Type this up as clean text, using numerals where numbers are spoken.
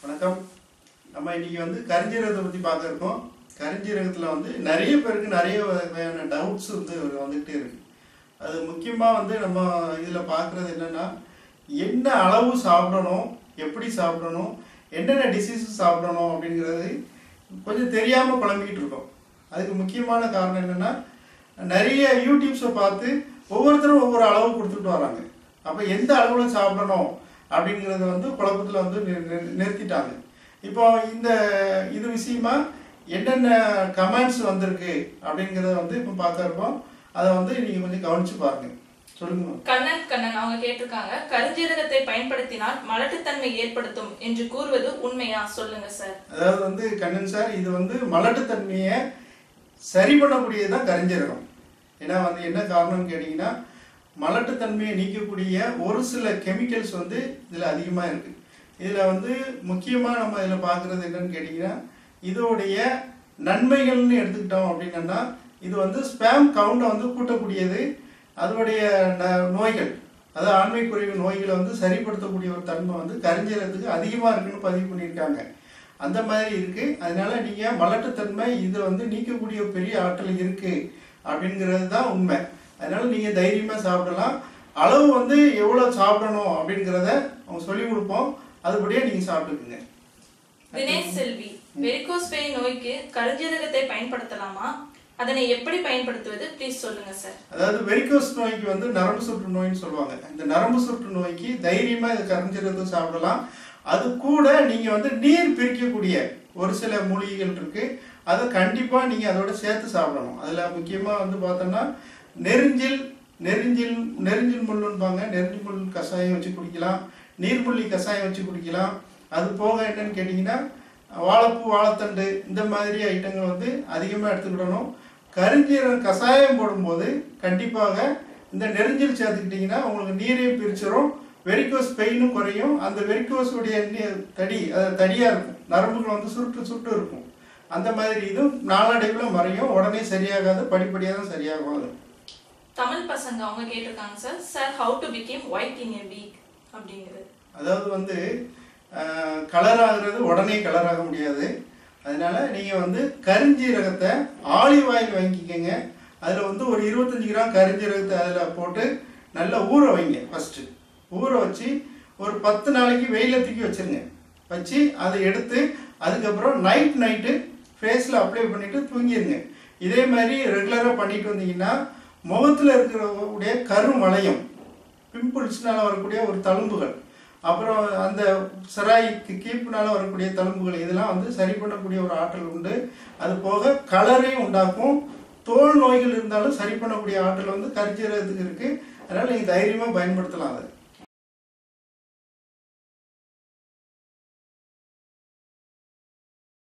வணக்கம். நம்ம இன்னைக்கு வந்து கரிஞ்சீரகத்தை பற்றி பார்க்க இருக்கோம். கரிஞ்சீரகத்தில் வந்து நிறைய பேருக்கு நிறைய வகையான டவுட்ஸ் வந்துகிட்டே இருக்கு. அது முக்கியமாக வந்து நம்ம இதில் பார்க்குறது என்னென்னா, என்ன அளவு சாப்பிடணும், எப்படி சாப்பிடணும், என்னென்ன டிசீஸ் சாப்பிடணும் அப்படிங்கிறது கொஞ்சம் தெரியாமல் குழம்பிக்கிட்டு இருக்கோம். அதுக்கு முக்கியமான காரணம் என்னென்னா, நிறைய யூடியூப்ஸை பார்த்து ஒவ்வொருத்தரும் ஒவ்வொரு அளவு கொடுத்துட்டு வராங்க. அப்போ எந்த அளவில் சாப்பிடணும் அப்படிங்கிறத வந்து குழப்பத்தில் வந்து நிறுத்திட்டாங்க. இப்போ இது விஷயமா என்னென்ன கமெண்ட்ஸ் வந்திருக்கு அப்படிங்கிறத வந்து இப்போ பார்க்கறப்போம். அதை வந்து நீங்கள் கொஞ்சம் கவனிச்சு பாருங்க. சொல்லுங்க. கண்ணன் அவங்க கேட்டிருக்காங்க, கரிஞ்சீரகத்தை பயன்படுத்தினால் மலட்டுத்தன்மை ஏற்படுத்தும் என்று கூறுவது உண்மையா? சொல்லுங்க சார். அதாவது வந்து கண்ணன் சார், இது வந்து மலட்டுத்தன்மையை சரி பண்ணக்கூடியதுதான் கரிஞ்சீரகம். ஏன்னா வந்து என்ன காரணம்னு கேட்டிங்கன்னா, மலட்டுத்தன்மையை நீக்கக்கூடிய ஒரு சில கெமிக்கல்ஸ் வந்து இதில் அதிகமாக இருக்குது. இதில் வந்து முக்கியமாக நம்ம இதில் பார்க்குறது என்னன்னு கேட்டிங்கன்னா, இதோடைய நன்மைகள்னு எடுத்துக்கிட்டோம் அப்படின்னா, இது வந்து ஸ்பேம் கவுண்டை வந்து கூட்டக்கூடியது. அதோடைய நோய்கள், அதாவது ஆண்மை குறைவு நோய்களை வந்து சரிப்படுத்தக்கூடிய ஒரு தன்மை வந்து கரிஞ்சீரகத்துக்கு அதிகமாக இருக்குன்னு பதிவு பண்ணியிருக்காங்க. அந்த மாதிரி இருக்குது. அதனால நீங்கள் மலட்டுத்தன்மை இதை வந்து நீக்கக்கூடிய பெரிய ஆற்றல் இருக்குது அப்படிங்கிறது தான் உண்மை. அதனால நீங்கள் தைரியமாக சாப்பிடலாம். அளவு வந்து எவ்வளோ சாப்பிடணும் அப்படிங்கிறத அவங்க சொல்லி கொடுப்போம். அதுபடியே நீங்கள் சாப்பிட்டுக்குங்க. தினேஷ் செல்வி, வெரிகோஸ் வெயின் நோய்க்கு கரிஞ்சீரகத்தை பயன்படுத்தலாமா? அதனை எப்படி பயன்படுத்துவது ப்ளீஸ் சொல்லுங்க சார். அதாவது வெரிகோஸ் நோய்க்கு வந்து நரம்பு சுற்று நோய்னு சொல்லுவாங்க. இந்த நரம்பு சுற்று நோய்க்கு தைரியமாக இது கரிஞ்சீரகத்தை சாப்பிடலாம். அது கூட நீங்கள் வந்து நீர் பிரிக்கக்கூடிய ஒரு சில மூலிகைகள் இருக்குது. அதை கண்டிப்பாக நீங்கள் அதோட சேர்த்து சாப்பிடணும். அதில் முக்கியமாக வந்து பார்த்தோம்னா நெருஞ்சில் முள்ளுன்பாங்க. நெருஞ்சில் முள் கஷாயம் வச்சு குடிக்கலாம், நீர்முள்ளி கஷாயம் வச்சு குடிக்கலாம். அது போக என்னன்னு கேட்டிங்கன்னா, வாழைப்பூ, வாழைத்தண்டு இந்த மாதிரி ஐட்டங்கள் வந்து அதிகமாக எடுத்துக்கிடணும். கரிஞ்சீரகம் கஷாயம் போடும்போது கண்டிப்பாக இந்த நெருஞ்சில் சேர்த்துக்கிட்டிங்கன்னா உங்களுக்கு நீரையும் பிரிச்சிடும், வெரிகோஸ் பெயினும் குறையும். அந்த வெரிகோஸுடைய தடியாக இருக்கும், நரம்புகள் வந்து சுருட்டு இருக்கும். அந்த மாதிரி இதுவும் நாளடைவில் மறையும். உடனே சரியாகாது, படிப்படியாக தான் சரியாகும். அது தமிழ் பசங்க அவங்க கேட்டிருக்காங்க sir, how to become white in a week அப்படிங்கிறது. அதாவது வந்து கலர் ஆகுறது உடனே கலர் ஆக முடியாது. அதனால நீங்கள் வந்து கரிஞ்சீரகத்தை ஆலிவ் ஆயில் வாங்கிக்கோங்க. அதில் வந்து ஒரு 25 கிராம் கரிஞ்சீரகத்தை அதில் போட்டு நல்லா ஊற வைங்க. ஃபஸ்ட்டு ஊற வச்சு ஒரு 10 நாளைக்கு வெயிலில் தூக்கி வச்சுருங்க. வச்சு அதை எடுத்து அதுக்கப்புறம் நைட்டு ஃபேஸில் அப்ளை பண்ணிவிட்டு தூங்கிடுங்க. இதே மாதிரி ரெகுலராக பண்ணிட்டு வந்தீங்கன்னா முகத்தில் இருக்கிற கருமலையம், பிம்பிள்ஸ்னால் வரக்கூடிய ஒரு தழும்புகள், அப்புறம் அந்த செராய்க்கு கீப்புனால் வரக்கூடிய தழும்புகள், இதெல்லாம் வந்து சரி பண்ணக்கூடிய ஒரு ஆற்றல் உண்டு. அது போக கலரையும் உண்டாக்கும். தோல் நோய்கள் இருந்தாலும் சரி பண்ணக்கூடிய ஆற்றல் வந்து கரிஞ்சீரகத்துக்கு இருக்குது. அதனால் நீங்கள் தைரியமாக பயன்படுத்தலாம். அதை